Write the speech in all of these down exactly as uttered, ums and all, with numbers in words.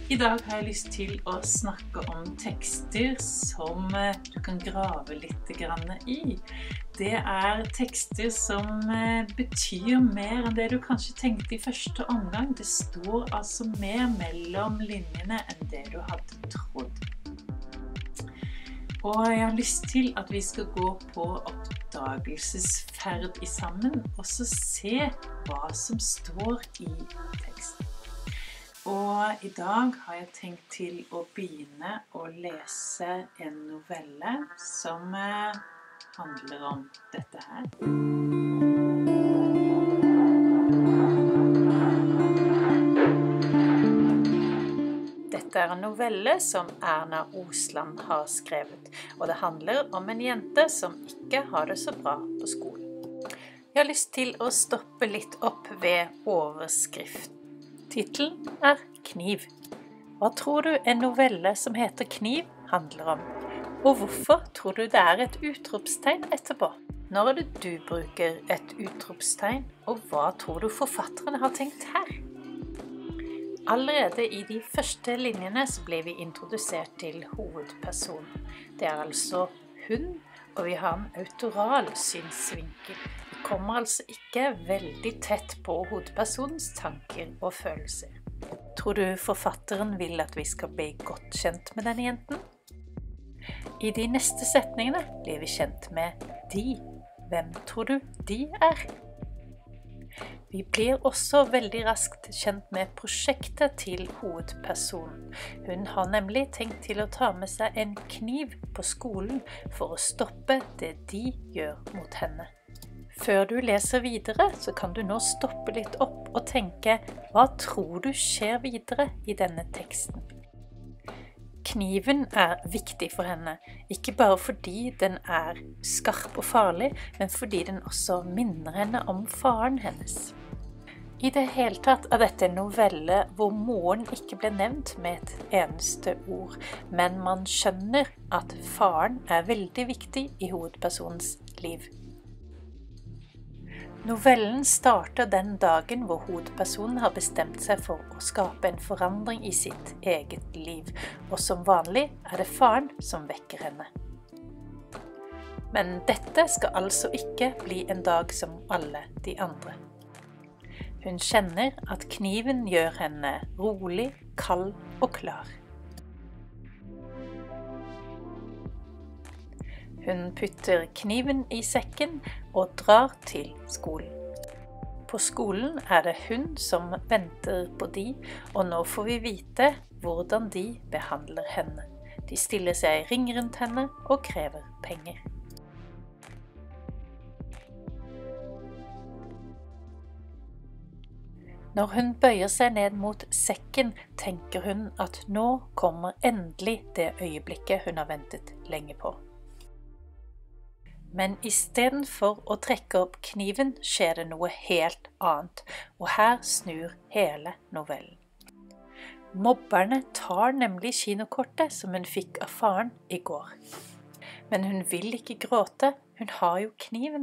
I dag har jeg lyst til å snakke om tekster som du kan grave litt grann i. Det er tekster som betyr mer enn det du kanskje tenkte i første omgang. Det står altså mer mellom linjene enn det du hadde trodd. Og jeg har lyst til at vi skal gå på oppdagelsesferd i sammen, og så se hva som står i teksten. Og i dag har jeg tenkt til å begynne å lese en novelle som handler om dette her. Dette er en novelle som Erna Osland har skrevet, og det handler om en jente som ikke har det så bra på skolen. Jeg har lyst til å stoppe litt opp ved overskriften. Tittelen er Kniv. Hva tror du en novelle som heter Kniv handler om? Og hvorfor tror du det er et utropstegn etterpå? Når er det du bruker et utropstegn, og hva tror du forfatterne har tenkt her? Allerede i de første linjene så ble vi introdusert til hovedpersonen. Det er altså hun, og vi har en autoral synsvinkel. Vi kommer altså ikke veldig tett på hovedpersonens tanker og følelser. Tror du forfatteren vil at vi skal bli godt kjent med denne jenten? I de neste setningene blir vi kjent med de. Hvem tror du de er? Vi blir også veldig raskt kjent med prosjektet til hovedpersonen. Hun har nemlig tenkt til å ta med seg en kniv på skolen for å stoppe det de gjør mot henne. Før du leser videre, så kan du nå stoppe litt opp og tenke, hva tror du skjer videre i denne teksten? Kniven er viktig for henne, ikke bare fordi den er skarp og farlig, men fordi den også minner henne om faren hennes. I det hele tatt er dette en novelle hvor moren ikke ble nevnt med et eneste ord, men man skjønner at faren er veldig viktig i hovedpersonens liv. Novellen starter den dagen hvor hovedpersonen har bestemt seg for å skape en forandring i sitt eget liv, og som vanlig er det faren som vekker henne. Men dette skal altså ikke bli en dag som alle de andre. Hun kjenner at kniven gjør henne rolig, kald og klar. Hun putter kniven i sekken og drar til skolen. På skolen er det hun som venter på de, og nå får vi vite hvordan de behandler henne. De stiller seg i ring rundt henne og krever penger. Når hun bøyer seg ned mot sekken, tenker hun at nå kommer endelig det øyeblikket hun har ventet lenge på. Men i stedet for å trekke opp kniven skjer det noe helt annet, og her snur hele novellen. Mobberne tar nemlig kinokortet som hun fikk av faren i går. Men hun vil ikke gråte, hun har jo kniven.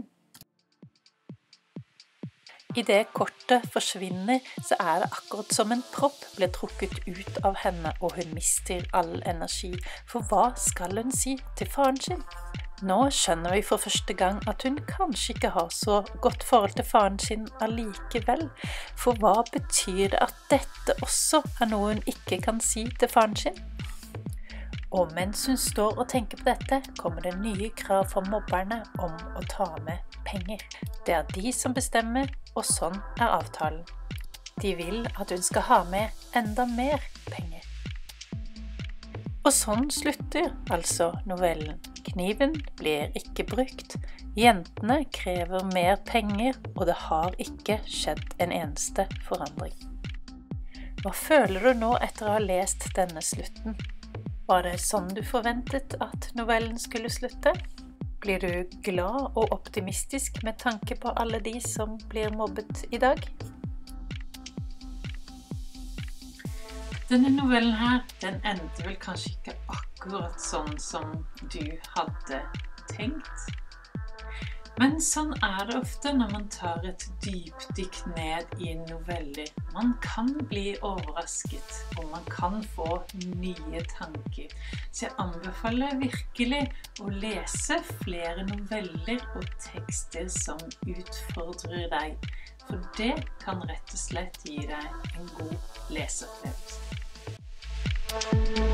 I det kortet forsvinner, så er det akkurat som en propp blir trukket ut av henne, og hun mister all energi. For hva skal hun si til faren sin? Nå skjønner vi for første gang at hun kanskje ikke har så godt forhold til faren sin allikevel. For hva betyr det at dette også er noe hun ikke kan si til faren sin? Og mens hun står og tenker på dette, kommer det nye krav fra mobberne om å ta med penger. Det er de som bestemmer, og sånn er avtalen. De vil at hun skal ha med enda mer penger. Og sånn slutter altså novellen. Kniven blir ikke brukt, jentene krever mer penger, og det har ikke skjedd en eneste forandring. Hva føler du nå etter å ha lest denne slutten? Var det sånn du forventet at novellen skulle slutte? Blir du glad og optimistisk med tanke på alle de som blir mobbet i dag? Denne novellen her, den endte vel kanskje ikke akkurat sånn som du hadde tenkt. Men sånn er det ofte når man tar et dypdykk ned i noveller. Man kan bli overrasket, og man kan få nye tanker. Så jeg anbefaler virkelig å lese flere noveller og tekster som utfordrer deg. For det kan rett og slett gi deg en god leseopplevelse.